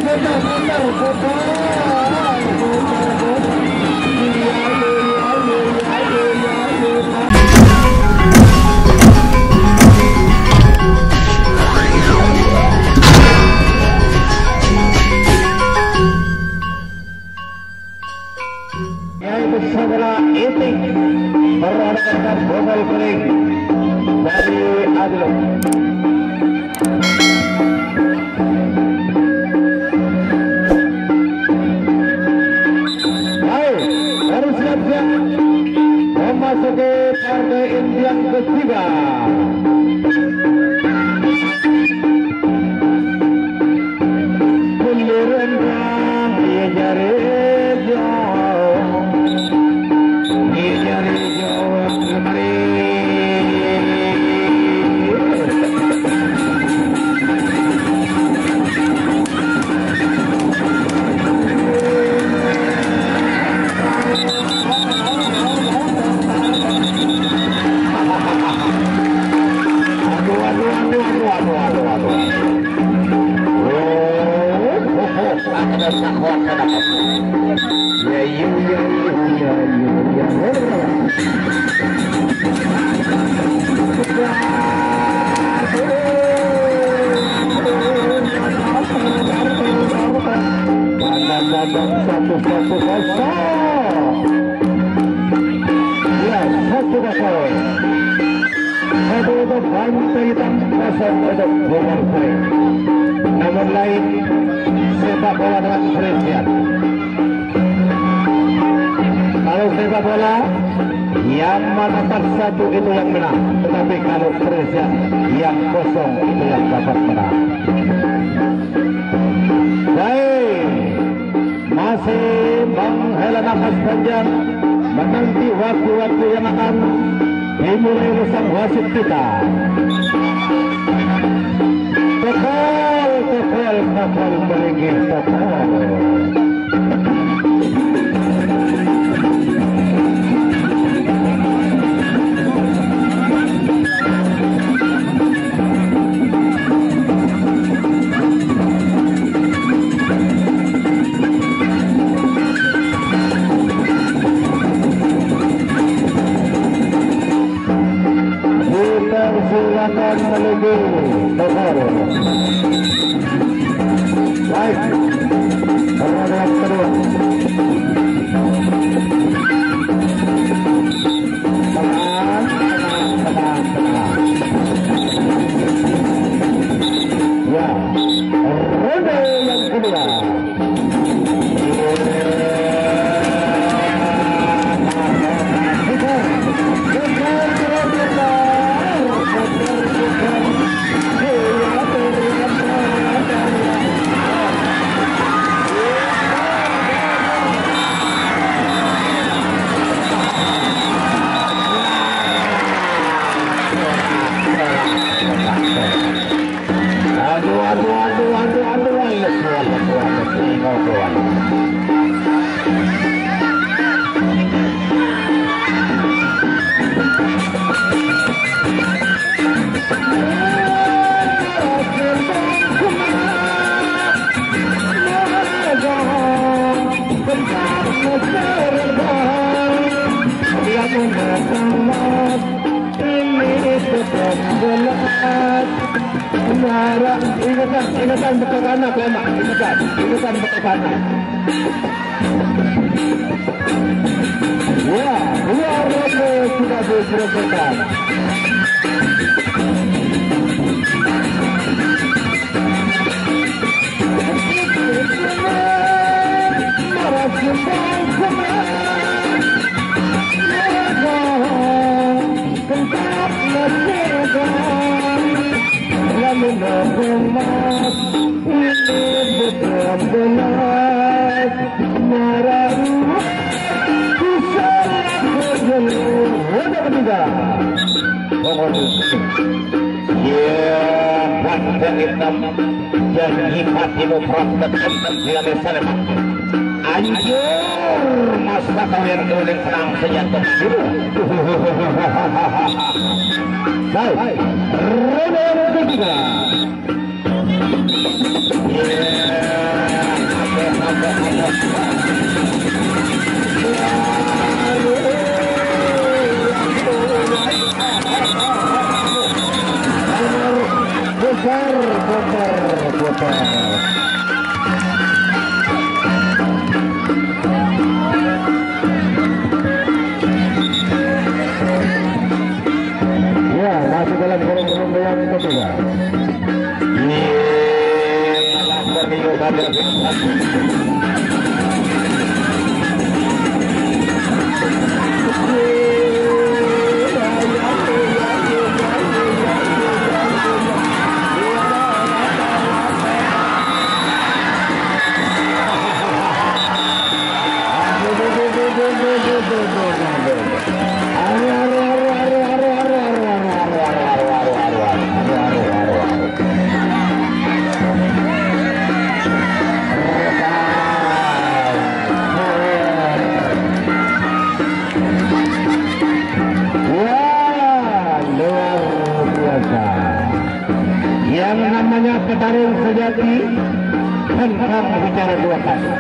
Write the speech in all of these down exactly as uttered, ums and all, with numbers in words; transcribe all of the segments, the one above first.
memasuki partai inti yang ketiga. Bunyiran dia jari jauh, dia jari jauh kemari. Namun lain sepak bola dengan perincian. Kalau sepak bola yang mana pas satu itu yang menang, tetapi kalau perincian yang kosong itu yang dapat menang. Baik, masih menghela nafas panjang menanti waktu-waktu yang akan dimulai sang wasit kita. Tekol, tekol, tekol melinggih tekol. Silakan melinggih tekol. Baik, pertandingan kedua. Tenang, tenang, tenang, tenang. Ya, ronde yang kedua. Aduh, aduh, aduh, aduh, aduh, ayo keluar, keluar, keluar, keluar. Ingatan, ingatan bekas anak, lemak, ingatan, ingatan bekas anak. Ya, luar biasa sudah diselesaikan. Mengemas ini benar-benar marah bisa berjenuh udah ketiga ya banteng hitam dan hikatimu praktek untuk bila misalnya anjur masa kalian uling senang senjata biru. Baik, ronde yang ketiga. Yeah. Ya, masih dalam kurung-kurung yang ketiga. Ini adalah Borneo Bandar. Yang namanya petarung sejati tentang bicara dua kali.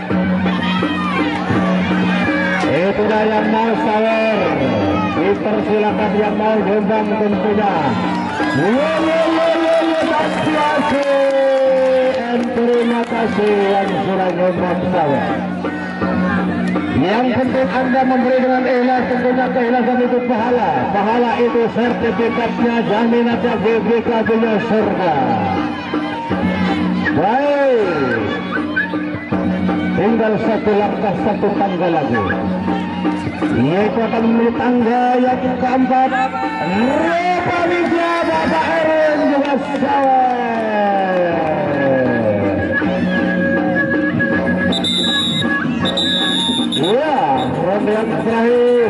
Itulah yang mau sawer, dipersilakan yang mau dendam tentunya. Dan terima kasih yang sudah nyumbang sawer. Yang penting Anda memberi dengan ikhlas, tentunya keikhlasan itu pahala. Pahala itu sertifikatnya, jaminannya B B K punya surga. Baik, tinggal satu langkah, satu tangga lagi. Yaitu akan menuju tangga yang keempat. Repalijah Bapak Erwin juga sawer. Ya, ronde yang terakhir.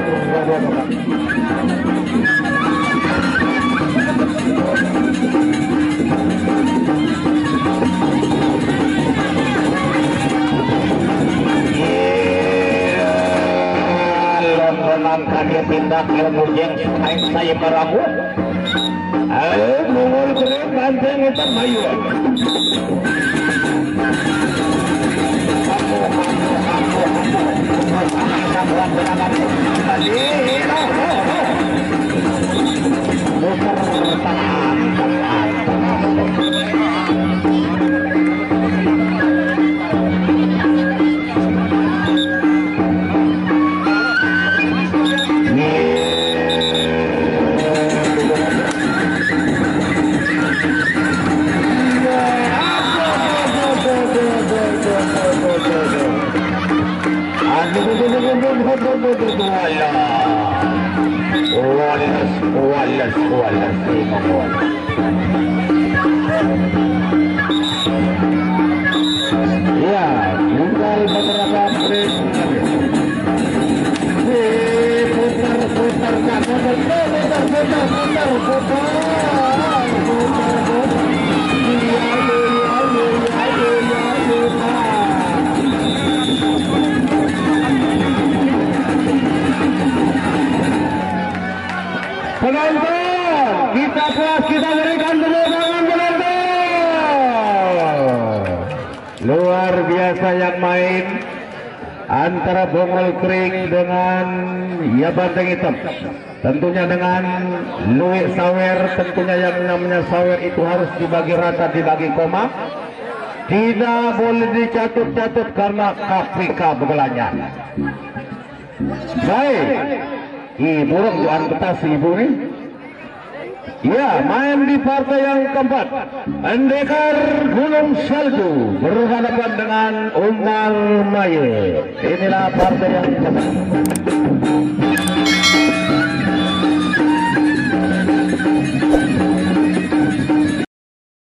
Lontonan kaki tindak ilmu jeng kain saya meramu. Ayo, mengul kering banteng hitam mayu. Wallace, Wallace, Wallace, Imam Wallace. Ya, tinggal beberapa menit. Putar, putar, putar, putar, putar, putar, putar, putar. Penonton, kita puas, kita berikan tepuk tangan penonton. Luar biasa yang main antara Bongol Kering dengan ya Banteng Hitam. Tentunya dengan Louis Sawer, tentunya yang namanya Sawer itu harus dibagi rata, dibagi koma. Tidak boleh dicatut-catut karena K P K begelanya. Baik. Ih, burung juan betas ibu nih. Ya, main di partai yang keempat. Pendekar Gunung Salju berhadapan dengan Umar Maye. Inilah partai yang keempat.